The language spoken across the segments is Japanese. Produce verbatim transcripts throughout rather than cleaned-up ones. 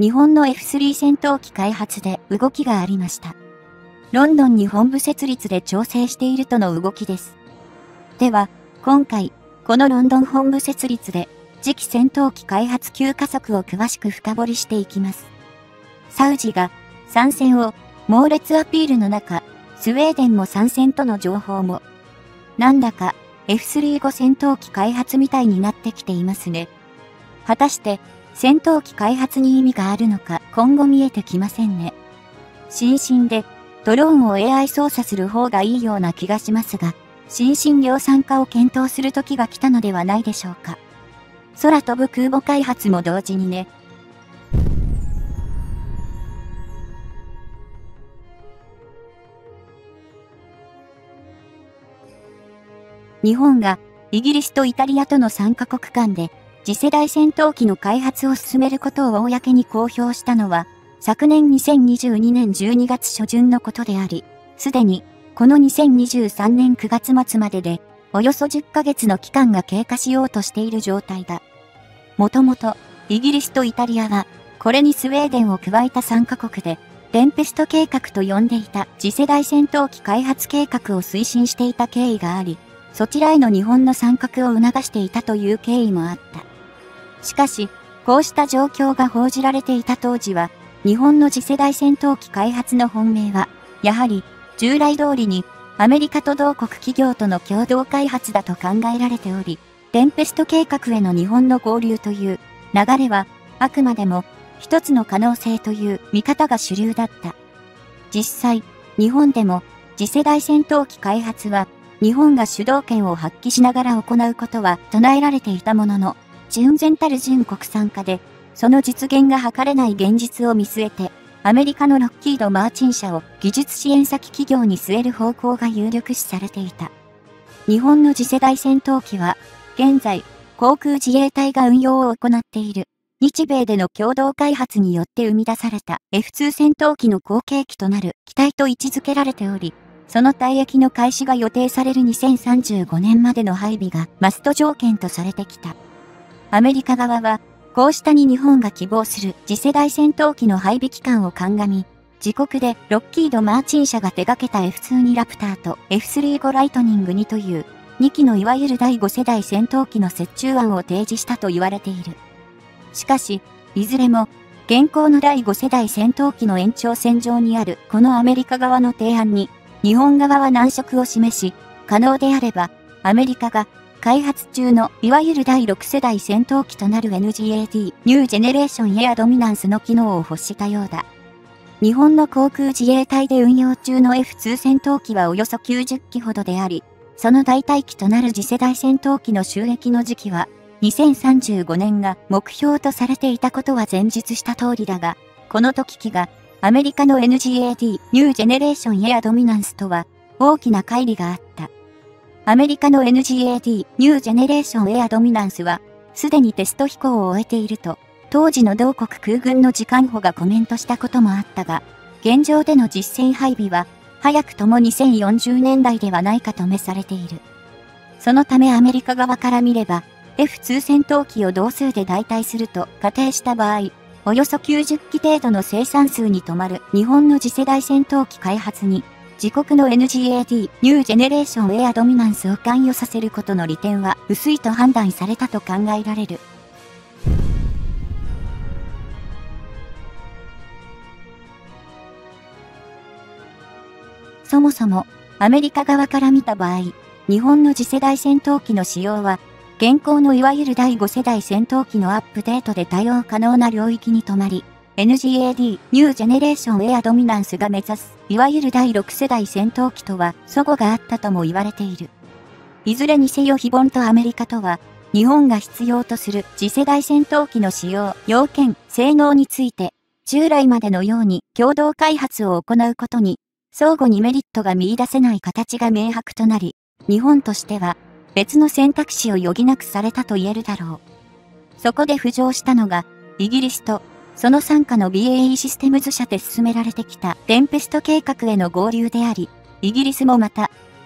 日本の エフスリー 戦闘機開発で動きがありました。ロンドンに本部設立で調整しているとの動きです。では、今回、このロンドン本部設立で、次期戦闘機開発急加速を詳しく深掘りしていきます。サウジが参戦を猛烈アピールの中、スウェーデンも参戦との情報も。なんだか エフスリー ご戦闘機開発みたいになってきていますね。果たして戦闘機開発に意味があるのか今後見えてきませんね。新進でドローンを エーアイ 操作する方がいいような気がしますが、新進量産化を検討する時が来たのではないでしょうか。空飛ぶ空母開発も同時にね。日本がイギリスとイタリアとのさんカ国間で次世代戦闘機の開発を進めることを公に公表したのは昨年にせんにじゅうにねんじゅうにがつ初旬のことであり、すでにこのにせんにじゅうさんねんくがつ末まででおよそじゅっかげつの期間が経過しようとしている状態だ。もともとイギリスとイタリアはこれにスウェーデンを加えたさんカ国でテンペスト計画と呼んでいた次世代戦闘機開発計画を推進していた経緯があり、そちらへの日本の参画を促していたという経緯もあった。しかし、こうした状況が報じられていた当時は、日本の次世代戦闘機開発の本命は、やはり、従来通りに、アメリカと同国企業との共同開発だと考えられており、テンペスト計画への日本の合流という流れは、あくまでも、一つの可能性という見方が主流だった。実際、日本でも、次世代戦闘機開発は、日本が主導権を発揮しながら行うことは唱えられていたものの、純然たる純国産化で、その実現が図れない現実を見据えて、アメリカのロッキード・マーチン社を技術支援先企業に据える方向が有力視されていた。日本の次世代戦闘機は、現在、航空自衛隊が運用を行っている、日米での共同開発によって生み出された エフツー 戦闘機の後継機となる機体と位置づけられており、その退役の開始が予定されるにせんさんじゅうごねんまでの配備がマスト条件とされてきた。アメリカ側は、こうしたに日本が希望する次世代戦闘機の配備期間を鑑み、自国でロッキード・マーチン社が手掛けた エフツー にラプターと エフスリー ゴライトニングにというに機のいわゆるだいご世代戦闘機の折衷案を提示したと言われている。しかし、いずれも、現行のだいご世代戦闘機の延長線上にあるこのアメリカ側の提案に、日本側は難色を示し、可能であれば、アメリカが開発中のいわゆるだいろく世代戦闘機となる エヌジーエーティー、ニュージェネレーションエアドミナンスの機能を欲したようだ。日本の航空自衛隊で運用中の エフツー 戦闘機はおよそきゅうじゅっきほどであり、その代替機となる次世代戦闘機の就役の時期は、にせんさんじゅうごねんが目標とされていたことは前述した通りだが、この時機が、アメリカの エヌジーエーティー ニュージェネレーションエアドミナンスとは大きな乖離があった。アメリカの エヌジーエーティー ニュージェネレーションエアドミナンスはすでにテスト飛行を終えていると当時の同国空軍の次官補がコメントしたこともあったが、現状での実戦配備は早くともにせんよんじゅうねんだいではないかと目されている。そのためアメリカ側から見れば エフツー 戦闘機を同数で代替すると仮定した場合、およそきゅうじゅっき程度の生産数に止まる日本の次世代戦闘機開発に、自国の エヌジーエーティー ニュージェネレーションエアドミナンスを関与させることの利点は薄いと判断されたと考えられる。そもそも、アメリカ側から見た場合、日本の次世代戦闘機の使用は、現行のいわゆるだいご世代戦闘機のアップデートで対応可能な領域に止まり、エヌジーエーティー ニュージェネレーションエアドミナンスが目指す、いわゆるだいろく世代戦闘機とは、齟齬があったとも言われている。いずれにせよ非凡とアメリカとは、日本が必要とする次世代戦闘機の使用、要件、性能について、従来までのように共同開発を行うことに、相互にメリットが見出せない形が明白となり、日本としては、別の選択肢を余儀なくされたと言えるだろう。そこで浮上したのが、イギリスと、その傘下の ビーエーイー システムズ社で進められてきたテンペスト計画への合流であり、イギリスもまた、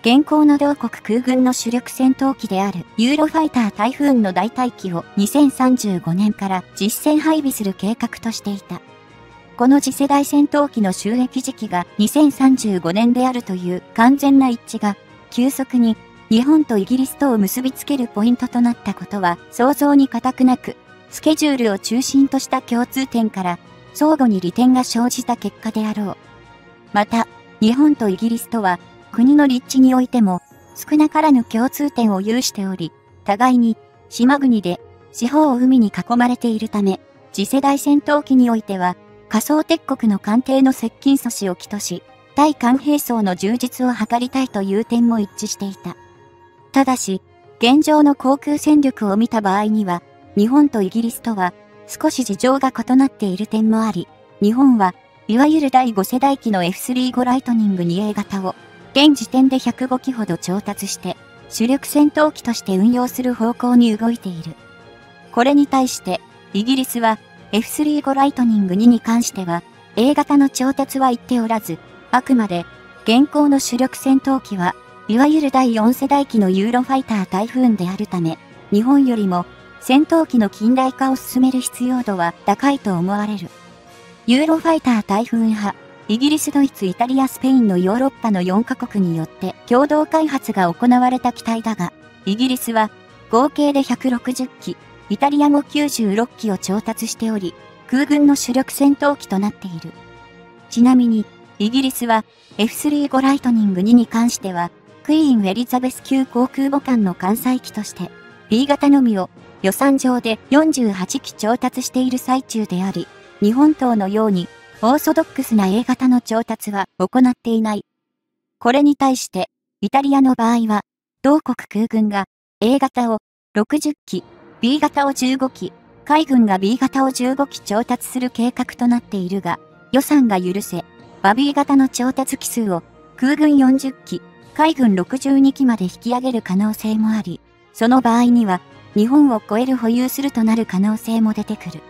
現行の同国空軍の主力戦闘機であるユーロファイタータイフーンの代替機をにせんさんじゅうごねんから実戦配備する計画としていた。この次世代戦闘機の収益時期がにせんさんじゅうごねんであるという完全な一致が急速に日本とイギリスとを結びつけるポイントとなったことは想像に難くなく、スケジュールを中心とした共通点から相互に利点が生じた結果であろう。また、日本とイギリスとは国の立地においても少なからぬ共通点を有しており、互いに島国で四方を海に囲まれているため、次世代戦闘機においては仮想敵国の艦艇の接近阻止を期とし、対艦兵装の充実を図りたいという点も一致していた。ただし、現状の航空戦力を見た場合には、日本とイギリスとは少し事情が異なっている点もあり、日本はいわゆるだいご世代機の エフスリーファイブ ライトニング にエー 型を現時点でひゃくごきほど調達して主力戦闘機として運用する方向に動いている。これに対してイギリスは エフスリーファイブ ライトニング にに関しては エー 型の調達は言っておらず、あくまで現行の主力戦闘機はいわゆるだいよん世代機のユーロファイタータイフーンであるため、日本よりも戦闘機の近代化を進める必要度は高いと思われる。ユーロファイタータイフーン派、イギリス、ドイツ、イタリア、スペインのヨーロッパのよんカ国によって共同開発が行われた機体だが、イギリスは合計でひゃくろくじゅっき、イタリアもきゅうじゅうろっきを調達しており、空軍の主力戦闘機となっている。ちなみに、イギリスは エフスリーファイブ ライトニング にに関しては、クイーン・エリザベス級航空母艦の艦載機として、B 型のみを予算上でよんじゅうはちき調達している最中であり、日本等のようにオーソドックスな A 型の調達は行っていない。これに対して、イタリアの場合は、同国空軍が A 型をろくじゅっき、B 型をじゅうごき、海軍が B 型をじゅうごき調達する計画となっているが、予算が許せ、B 型の調達機数を空軍よんじゅっき、海軍ろくじゅうにきまで引き上げる可能性もあり、その場合には、日本を超える保有するとなる可能性も出てくる。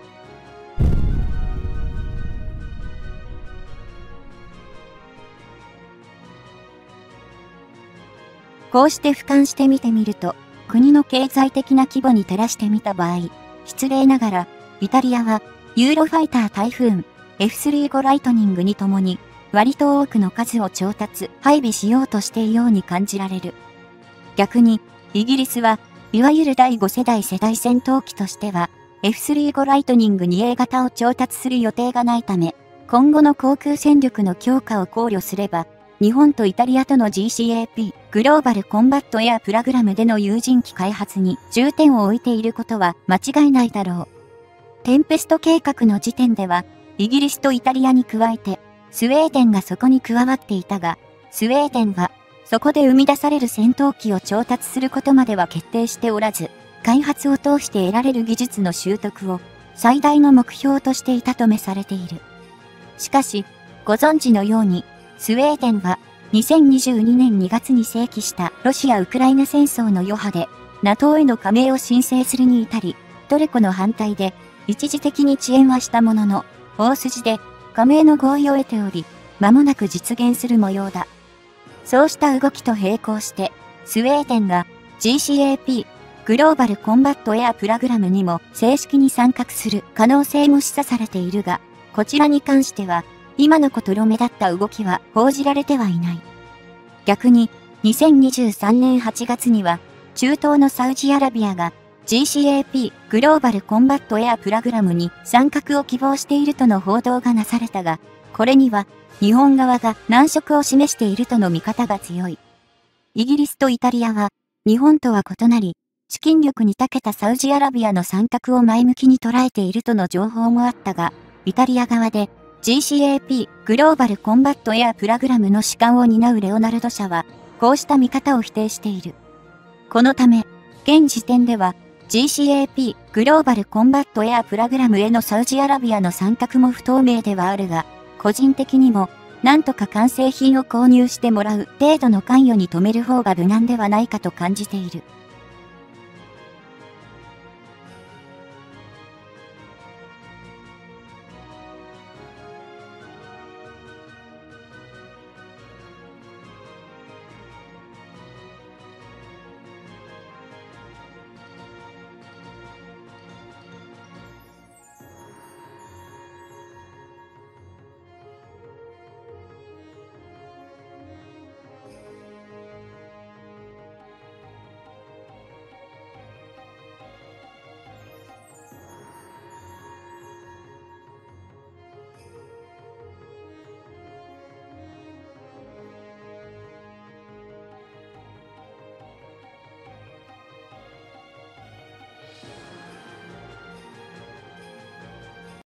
こうして俯瞰して見てみると、国の経済的な規模に照らしてみた場合、失礼ながら、イタリアは、ユーロファイタータイフーン、エフスリーファイブ ライトニングにともに、割と多くの数を調達、配備しようとしているように感じられる。逆に、イギリスは、いわゆるだいご世代世代戦闘機としては、エフスリーファイブ ライトニング にエー 型を調達する予定がないため、今後の航空戦力の強化を考慮すれば、日本とイタリアとの ジーシーエーピー、グローバルコンバットエアプログラムでの有人機開発に重点を置いていることは間違いないだろう。テンペスト計画の時点では、イギリスとイタリアに加えて、スウェーデンがそこに加わっていたが、スウェーデンは、そこで生み出される戦闘機を調達することまでは決定しておらず、開発を通して得られる技術の習得を最大の目標としていたとめされている。しかし、ご存知のように、スウェーデンはにせんにじゅうにねんにがつに正規したロシア・ウクライナ戦争の余波で ナトー への加盟を申請するに至り、トルコの反対で一時的に遅延はしたものの、大筋で加盟の合意を得ており、間もなく実現する模様だ。そうした動きと並行して、スウェーデンが ジーシーエーピー、グローバルコンバットエアプログラムにも正式に参画する可能性も示唆されているが、こちらに関しては、今のことの目立った動きは報じられてはいない。逆に、にせんにじゅうさんねんはちがつには、中東のサウジアラビアが ジーシーエーピー グローバルコンバットエアプログラムに参画を希望しているとの報道がなされたが、これには日本側が難色を示しているとの見方が強い。イギリスとイタリアは、日本とは異なり、資金力に長けたサウジアラビアの参画を前向きに捉えているとの情報もあったが、イタリア側で、ジーシーエーピー グローバルコンバットエアプログラムの主管を担うレオナルド社は、こうした見方を否定している。このため、現時点では、ジーシーエーピー グローバルコンバットエアプログラムへのサウジアラビアの参画も不透明ではあるが、個人的にも、なんとか完成品を購入してもらう程度の関与に止める方が無難ではないかと感じている。